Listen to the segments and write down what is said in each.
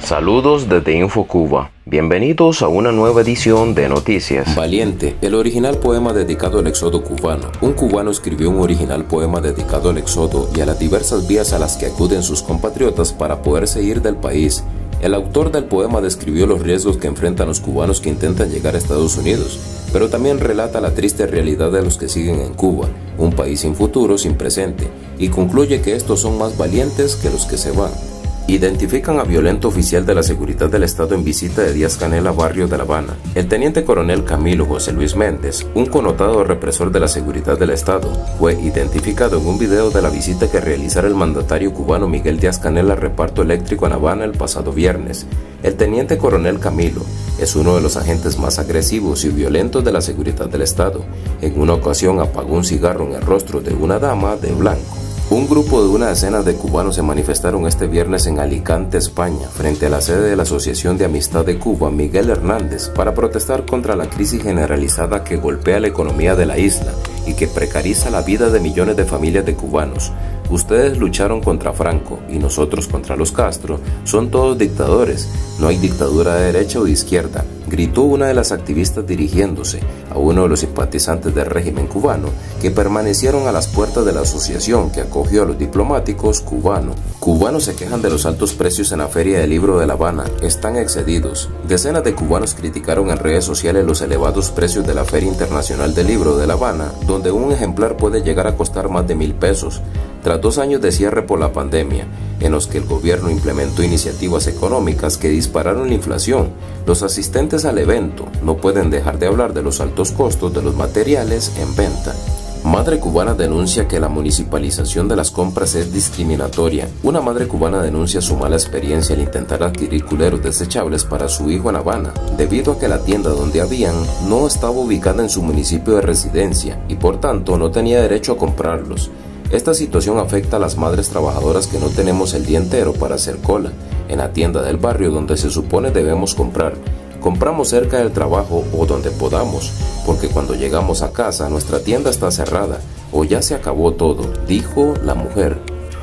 Saludos desde InfoCuba. Bienvenidos a una nueva edición de Noticias. Valiente, el original poema dedicado al éxodo cubano. Un cubano escribió un original poema dedicado al éxodo y a las diversas vías a las que acuden sus compatriotas para poderse ir del país. El autor del poema describió los riesgos que enfrentan los cubanos que intentan llegar a Estados Unidos, pero también relata la triste realidad de los que siguen en Cuba, un país sin futuro, sin presente, y concluye que estos son más valientes que los que se van. Identifican a violento oficial de la seguridad del Estado en visita de Díaz-Canel a barrio de La Habana. El teniente coronel Camilo José Luis Méndez, un connotado represor de la seguridad del Estado, fue identificado en un video de la visita que realizara el mandatario cubano Miguel Díaz-Canel al reparto eléctrico en Habana el pasado viernes. El teniente coronel Camilo es uno de los agentes más agresivos y violentos de la seguridad del Estado. En una ocasión apagó un cigarro en el rostro de una dama de blanco. Un grupo de una decena de cubanos se manifestaron este viernes en Alicante, España, frente a la sede de la Asociación de Amistad de Cuba Miguel Hernández, para protestar contra la crisis generalizada que golpea la economía de la isla y que precariza la vida de millones de familias de cubanos. Ustedes lucharon contra Franco y nosotros contra los Castro, son todos dictadores, no hay dictadura de derecha o de izquierda, gritó una de las activistas dirigiéndose a uno de los simpatizantes del régimen cubano que permanecieron a las puertas de la asociación que acogió a los diplomáticos cubanos. Cubanos se quejan de los altos precios en la Feria del Libro de La Habana, están excedidos. Decenas de cubanos criticaron en redes sociales los elevados precios de la Feria Internacional del Libro de La Habana, donde un ejemplar puede llegar a costar más de 1.000 pesos. Tras 2 años de cierre por la pandemia, en los que el gobierno implementó iniciativas económicas que dispararon la inflación, los asistentes al evento no pueden dejar de hablar de los altos costos de los materiales en venta. Madre cubana denuncia que la municipalización de las compras es discriminatoria. Una madre cubana denuncia su mala experiencia al intentar adquirir culeros desechables para su hijo en Habana, debido a que la tienda donde habían no estaba ubicada en su municipio de residencia y por tanto no tenía derecho a comprarlos. Esta situación afecta a las madres trabajadoras que no tenemos el día entero para hacer cola en la tienda del barrio donde se supone debemos comprar. Compramos cerca del trabajo o donde podamos, porque cuando llegamos a casa nuestra tienda está cerrada o ya se acabó todo, dijo la mujer.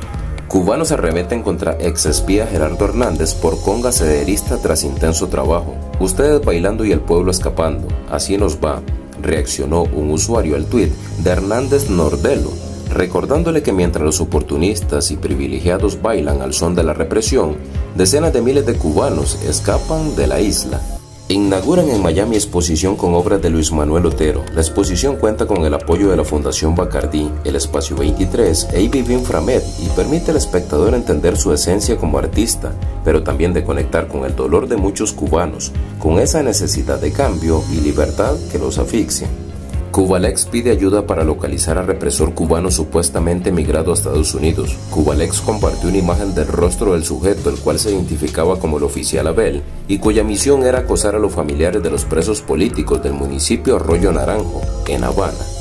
Cubanos arremeten contra exespía Gerardo Hernández por conga sederista tras intenso trabajo. Ustedes bailando y el pueblo escapando, así nos va, reaccionó un usuario al tuit de Hernández Nordelo, recordándole que mientras los oportunistas y privilegiados bailan al son de la represión, decenas de miles de cubanos escapan de la isla. Inauguran en Miami exposición con obras de Luis Manuel Otero. La exposición cuenta con el apoyo de la Fundación Bacardí, el Espacio 23 e IBB Inframed y permite al espectador entender su esencia como artista, pero también de conectar con el dolor de muchos cubanos, con esa necesidad de cambio y libertad que los asfixia. Cubalex pide ayuda para localizar al represor cubano supuestamente emigrado a Estados Unidos. Cubalex compartió una imagen del rostro del sujeto, el cual se identificaba como el oficial Abel, y cuya misión era acosar a los familiares de los presos políticos del municipio Arroyo Naranjo, en Habana.